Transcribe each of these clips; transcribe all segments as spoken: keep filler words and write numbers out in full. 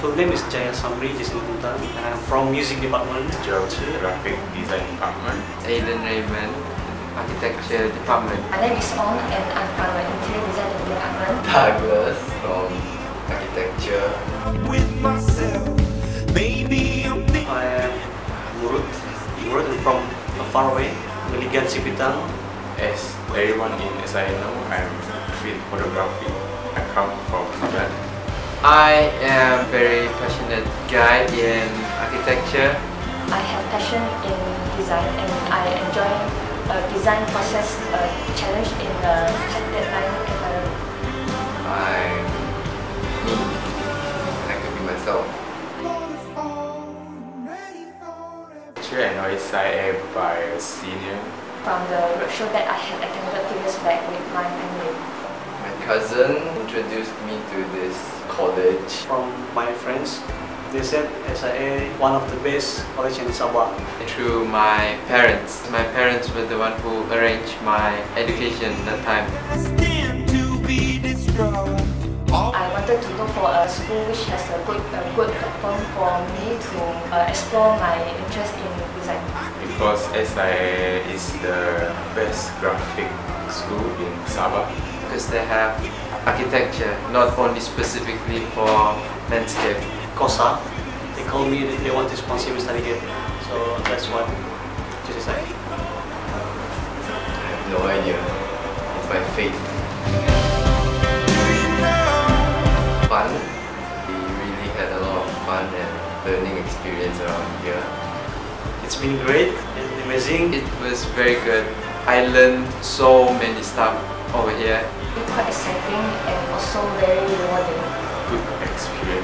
full name is Jaya Samri Jason Punta, and I'm from music department. George, graphic design department. Aiden Raymond, architecture department. My name is Ong and I'm from the interior design department. Douglas from architecture. With myself, baby, I'm I am Murut. Murut is from far away, Meligan Sipitang. As everyone in S I know, I'm with photography. I come from Sabah. I am very passionate guy in architecture. I have passion in design and I enjoy a design process uh, challenge in a tight deadline environment. I'm me. I can be myself. Actually, I know S I A by a senior. From the workshop that I had attended a few years back with my family. My cousin introduced me to this college. From my friends, they said S I A one of the best college in Sabah. Through my parents. My parents were the one who arranged my education at that time. stand to be destroyed. I wanted to look for a school which has a good, a good platform for me to uh, explore my interest in design. Because S I A is the best graphic school in Sabah. Because they have architecture, not only specifically for landscape. Kosa, they call me, they want to sponsor me study here. So that's what I decided. I have no idea. It's my fate. Fun. We really had a lot of fun and learning experience around here. It's been great and amazing. It was very good. I learned so many stuff over here. It's quite exciting and also very rewarding. Good experience.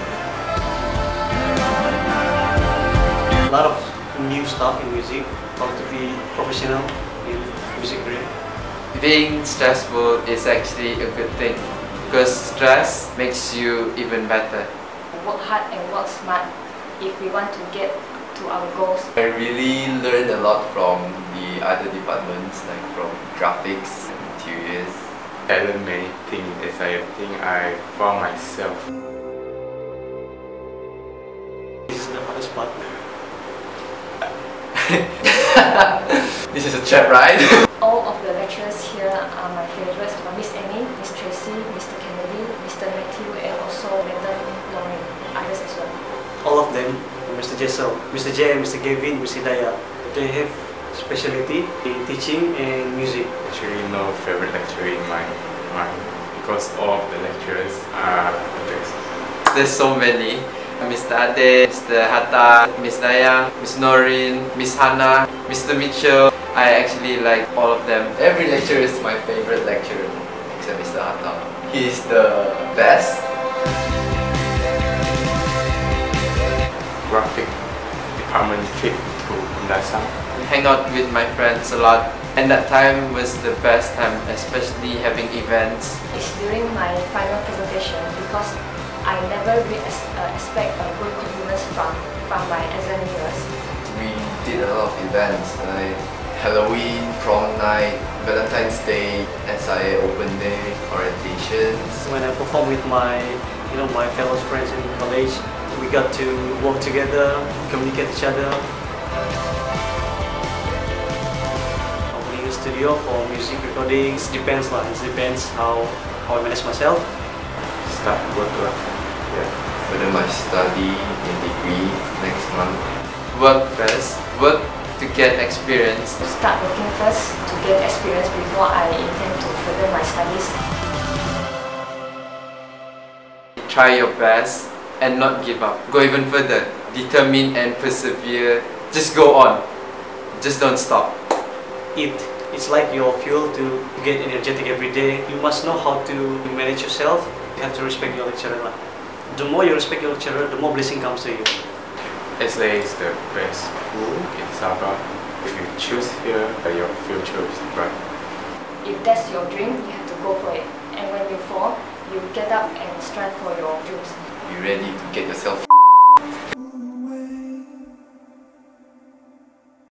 A lot of new stuff in music, how to be professional in music career. Being stressful is actually a good thing because stress makes you even better. Work hard and work smart if we want to get to our goals. I really learned a lot from the other departments, like from graphics and interiors. I learned many things as I think I found myself. This is the hardest part. This is a trap, right? All of the lecturers here are my favorites. Miss Annie, Miss Tracy, Mister Kennedy, Mister Matthew, and also Madam Lauren, others as well. All of them, Mister Jessel, Mister J, Mister Gavin, Mister Daya, they have specialty in teaching and music. Actually, no favorite lecturer in my mind because all of the lecturers are the best. There's so many. Mister Ade, Mister Hatta, Miss Dayang, Miss Noreen, Miss Hannah, Mister Mitchell. I actually like all of them. Every lecturer is my favorite lecturer, except Mister Hatta. He's the best. Graphic department trip to Kundasang. Hang out with my friends a lot, and that time was the best time, especially having events. It's during my final presentation because I never really ex uh, expect a good compliments from, from my examiners. We did a lot of events like Halloween, prom night, Valentine's Day, S I A Open Day, orientations. When I perform with my, you know, my fellow friends in college, we got to work together, communicate each other. Opening a studio for music recordings depends lah. It depends how how I manage myself. Start work lah. Yeah. Further my study in degree next month. Work first. Work to get experience. Start working first to get experience before I intend to further my studies. Try your best and not give up. Go even further. Determine and persevere. Just go on. Just don't stop. It it's like your fuel to get energetic every day. You must know how to manage yourself. You have to respect your lecturer lah. The more you respect your lecturer, the more blessing comes to you. S I A is the best school in Sabah. If you choose here, your future is bright. If that's your dream, you have to go for it. And when you fall, you get up and strive for your dreams. Be ready to get yourself